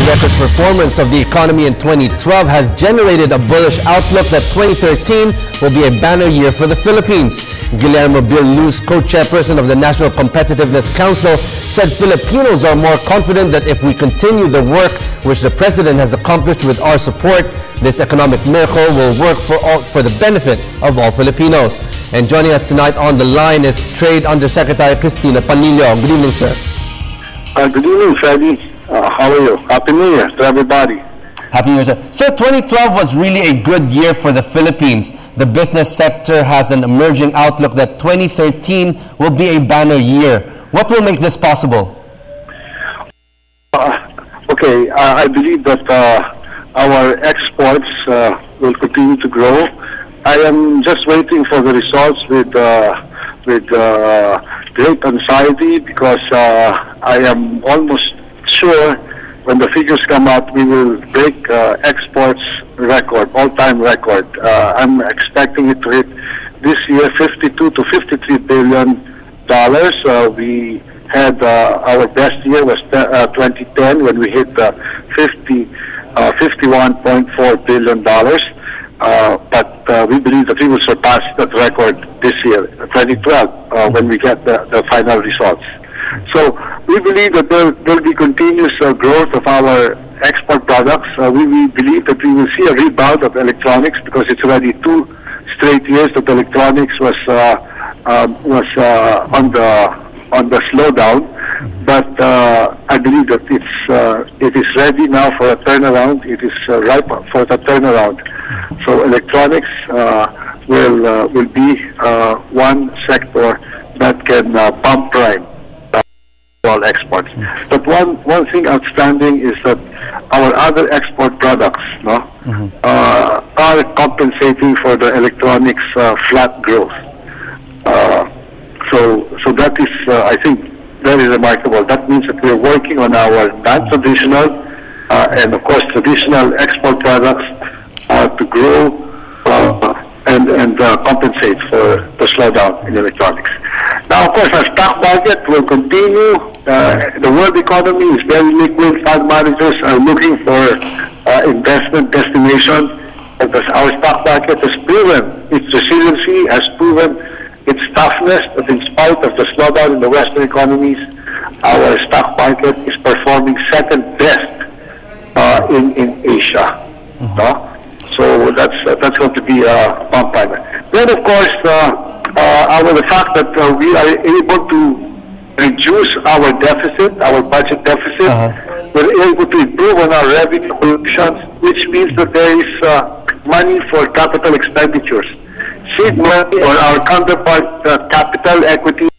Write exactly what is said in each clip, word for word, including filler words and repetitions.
record performance of the economy in twenty twelve has generated a bullish outlook that twenty thirteen will be a banner year for the Philippines. Guillermo Bill-Luz, co-chairperson of the National Competitiveness Council, said Filipinos are more confident that if we continue the work which the President has accomplished with our support, this economic miracle will work for all, for the benefit of all Filipinos. And joining us tonight on the line is Trade Undersecretary Cristina Panilio. Good evening, sir. Uh, good evening, Freddie. Uh, how are you? Happy New Year to everybody. Happy New Year, sir. Sir, twenty twelve was really a good year for the Philippines. The business sector has an emerging outlook that twenty thirteen will be a banner year. What will make this possible? Uh, okay, uh, I believe that uh, our exports uh, will continue to grow. I am just waiting for the results with uh, with uh, great anxiety because uh, I am almost sure when the figures come out, we will break uh, exports record, all-time record. Uh, I'm expecting it to hit this year fifty-two to fifty-three billion dollars. Uh, we had uh, our best year was uh, twenty ten when we hit uh, fifty, uh, fifty-one point four billion dollars. Uh, but uh, we believe that we will surpass that record this year, twenty twelve, uh, when we get the, the final results. So we believe that there will be continuous uh, growth of our export products. Uh, we, we believe that we will see a rebound of electronics because it's already two straight years that electronics was uh, um, was uh, on the on the slowdown. But uh, I believe that it's uh, it is ready now for a turnaround. It is uh, ripe for the turnaround. So electronics uh, will uh, will be uh, one sector that can uh, pump prime all exports. But one one thing outstanding is that our other export products, no, mm-hmm. uh, are compensating for the electronics uh, flat growth. Uh, so so that is, uh, I think, very remarkable. That means that we're working on our non-traditional uh, and of course traditional export products uh, to grow uh, and and uh, compensate for the slowdown in electronics. Now, of course, our stock market will continue. Uh, the world economy is very liquid. Fund managers are looking for uh, investment destinations. And our stock market has proven its resiliency, has proven its toughness, that in spite of the slowdown in the Western economies, our stock market is performing second best uh, in, in Asia. Mm-hmm. no? So that's uh, that's going to be a pump primer. Then, of course, uh, uh, our, the fact that uh, we are able to reduce our deficit, our budget deficit, uh-huh. we're able to improve on our revenue collections, which means that there is uh, money for capital expenditures. Seed money or our counterpart uh, capital equity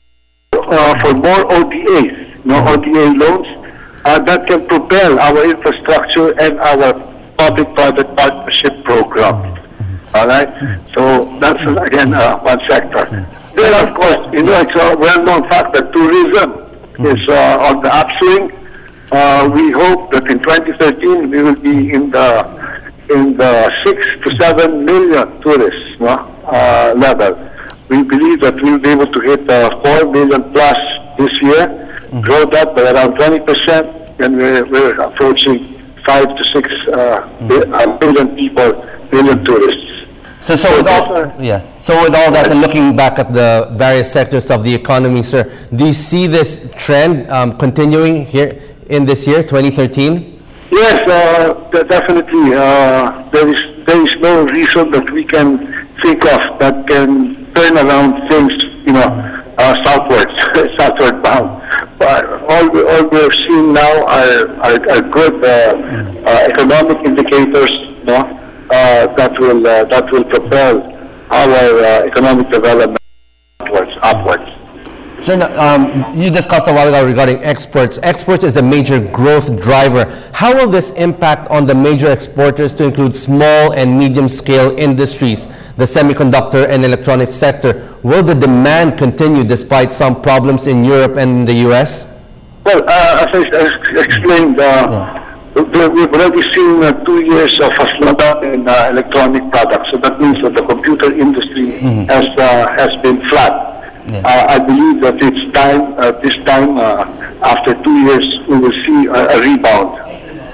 uh, for more O D As, no O D A loans uh, that can propel our infrastructure and our public-private partnership program. Mm-hmm. All right? So that's, again, uh, one sector. Mm-hmm. Then, of course, you know, it's a well-known fact that tourism mm-hmm. is uh, on the upswing. Uh, we hope that in twenty thirteen we will be in the in the six to seven million tourists no, uh, level. We believe that we'll be able to hit uh, four million plus this year, mm-hmm. grow that by around twenty percent, and we're, we're approaching five to six uh, mm-hmm. billion people, billion tourists. So, so, with all, yeah. So with all that, and looking back at the various sectors of the economy, sir, do you see this trend um, continuing here in this year, twenty thirteen? Yes, uh, definitely. Uh, there is there is no reason that we can think of that can turn around things, you know, uh, southwards, southward bound. But all, we, all we're seeing now are, are, are good uh, uh, economic indicators, no? Uh, that will uh, that will propel our uh, economic development upwards. upwards. Sir, um, you discussed a while ago regarding exports. Exports is a major growth driver. How will this impact on the major exporters to include small and medium-scale industries, the semiconductor and electronics sector? Will the demand continue despite some problems in Europe and the U S? Well, uh, as I explained, uh, yeah. we've already seen uh, two years of a slowdown in uh, electronic products. So that means that the computer industry mm-hmm. has uh, has been flat. Yeah. Uh, I believe that it's time, uh, this time, uh, after two years, we will see a, a rebound.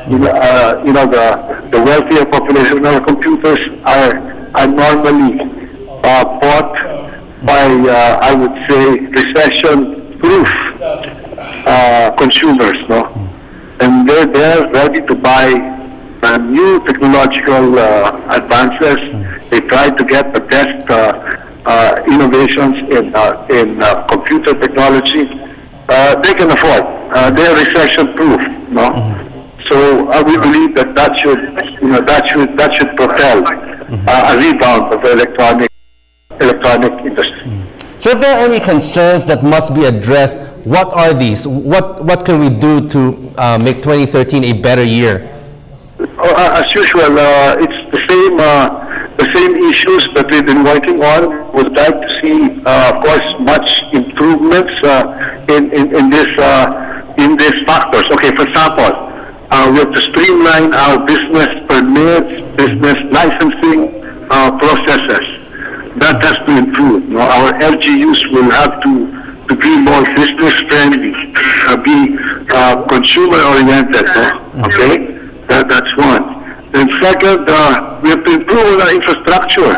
you know, uh, you know the, the wealthier population. Our computers are, are normally uh, bought by, uh, I would say, recession-proof uh, consumers, no? And they're, they're ready to buy uh, new technological uh, advances. They try to get the best uh, uh, innovations in, uh, in uh, computer technology. Uh, they can afford. Uh, they're recession-proof, no? Mm-hmm. So uh, we believe that that should, you know, that should that should propel uh, a rebound of the electronic electronic industry. Mm-hmm. So, if there are any concerns that must be addressed, what are these? What what can we do to uh, make twenty thirteen a better year? Uh, as usual, uh, it's the same uh, the same issues that we've been working on. We'd like to see, uh, of course, much improvements uh, in, in in this uh, in these factors. Okay, for example, uh, we have to streamline our business permits, business licensing uh, processes. That has to improve. You know, our L G Us will have to to be more business friendly, uh, be uh, consumer oriented. No? Okay. That, that's one. And second, uh, we have to improve on our infrastructure.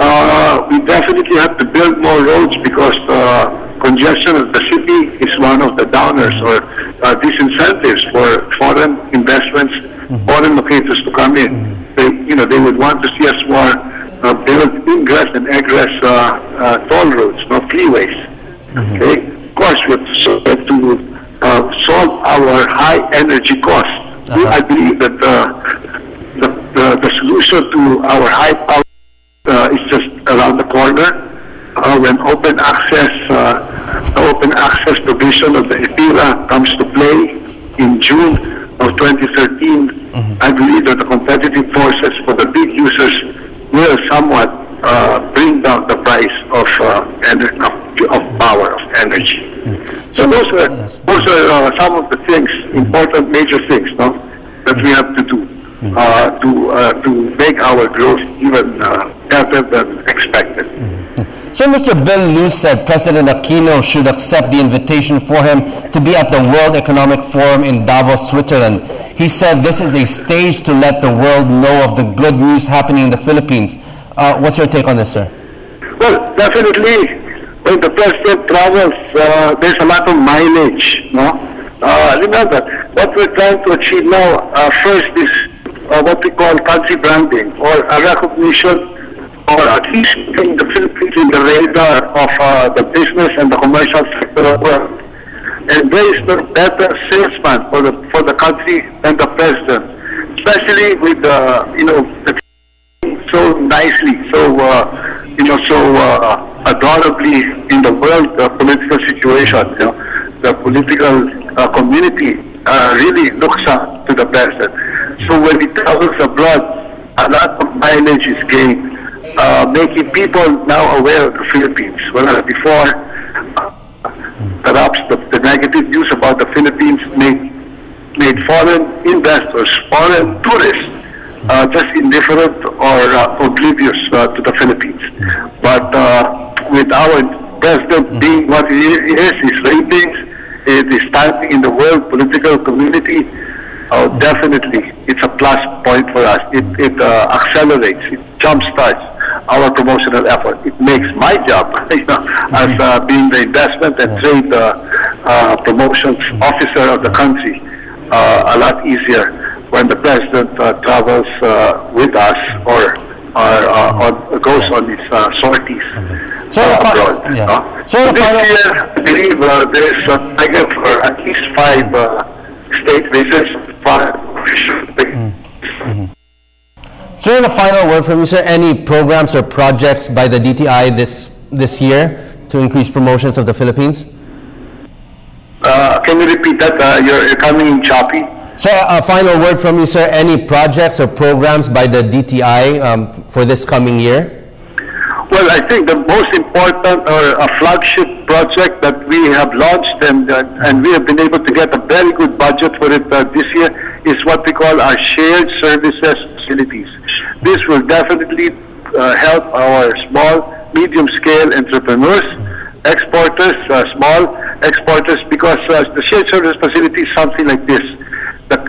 Uh, we definitely have to build more roads because uh, congestion of the city is one of the downers or uh, disincentives for foreign investments, mm-hmm. foreign locators to come in. Mm-hmm. They, you know, they would want to see us more uh, build ingress and egress uh, uh, toll roads, no freeways. Mm-hmm. Okay. Of course, we have to, have to uh, solve our high energy costs. Uh-huh. I believe that uh, the, the, the solution to our high power uh, is just around the corner. Uh, when open access, uh, the open access provision of the EPIRA comes to play in June of twenty thirteen, mm-hmm. I believe that the competitive forces for the big users will somewhat uh, bring down the price of uh, ener- of power, of energy. Mm-hmm. So those are, those are uh, some of the things, important major things, no, that we have to do uh, to uh, to make our growth even uh, better than expected. So Mister Bill Luz said President Aquino should accept the invitation for him to be at the World Economic Forum in Davos, Switzerland. He said this is a stage to let the world know of the good news happening in the Philippines. Uh, what's your take on this, sir? Well, definitely. When the president travels, uh, there's a lot of mileage, no? Uh, remember, what we're trying to achieve now, uh, first is uh, what we call country branding, or a recognition, or at least putting the Philippines in the radar of uh, the business and the commercial sector of the world. And there is no better salesman for the for the country than the president, especially with uh, you know the so nicely, so uh, you know, so uh, adorably in the world uh, political situation. You know, the political uh, community uh, really looks up to the president. So when he travels abroad, a lot of mileage is gained, uh, making people now aware of the Philippines. Whereas before, uh, perhaps the, the negative news about the Philippines made made foreign investors, foreign tourists, Uh, just indifferent or uh, oblivious uh, to the Philippines. But uh, with our president being what he is, his ratings, his standing in the world political community, uh, definitely it's a plus point for us. It, it uh, accelerates, it jumpstarts our promotional effort. It makes my job you know, as uh, being the investment and trade uh, uh, promotions officer of the country uh, a lot easier when the president uh, travels uh, with us or, or uh, on, goes on his uh, sorties so uh, abroad. Yeah. Uh, so this year, I believe uh, there is a target for at least five uh, state visits. Five. Mm-hmm. So, in the final word from you, sir, any programs or projects by the D T I this this year to increase promotions of the Philippines? Uh, can you repeat that? Uh, you're, you're coming in choppy. So, a final word from you, sir. Any projects or programs by the D T I um, for this coming year? Well, I think the most important or a flagship project that we have launched and uh, and we have been able to get a very good budget for it uh, this year is what we call our shared services facilities. This will definitely uh, help our small, medium-scale entrepreneurs, exporters, uh, small exporters, because uh, the shared service facility is something like this. The,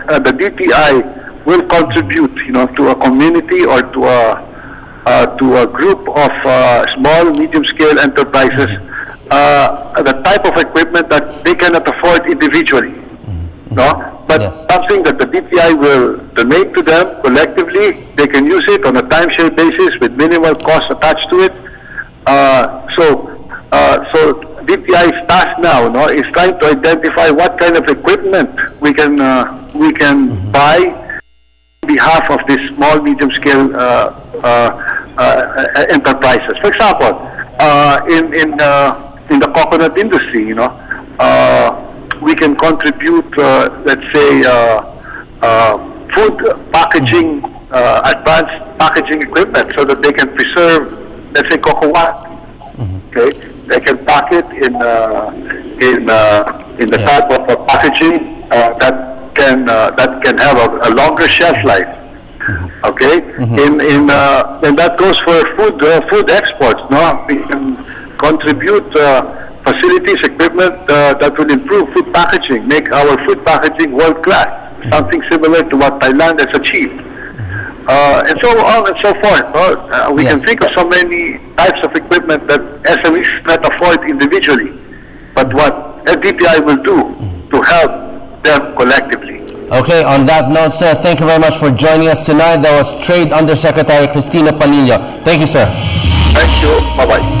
uh, the D T I will contribute, you know, to a community or to a uh, to a group of uh, small, medium-scale enterprises, uh, the type of equipment that they cannot afford individually, mm-hmm. no? But yes. something that the D T I will donate to them collectively. They can use it on a timeshare basis with minimal cost attached to it. Uh, so, uh, so D T I's task now, no, is trying to identify what kind of equipment we can uh, we can mm-hmm. buy on behalf of these small, medium-scale uh, uh, uh, enterprises. For example, uh, in in uh, in the coconut industry, you know, uh, we can contribute, uh, let's say, uh, uh, food packaging, uh, advanced packaging equipment, so that they can preserve, let's say, cocoa. Mm-hmm. Okay, they can pack it in uh, in uh, in the yeah. type of uh, packaging uh, that can uh, that can have a, a longer shelf life. Mm-hmm. Okay, mm-hmm. in in uh, and that goes for food uh, food exports. No, we can contribute uh, facilities, equipment uh, that will improve food packaging, make our food packaging world class. Mm-hmm. Something similar to what Thailand has achieved. Uh, and so on and so forth. Uh, we yeah. can think of so many types of equipment that S M Es cannot afford individually, but what D T I will do to help them collectively. Okay, on that note, sir, thank you very much for joining us tonight. That was Trade Undersecretary Cristino Panilio. Thank you, sir. Thank you. Bye-bye.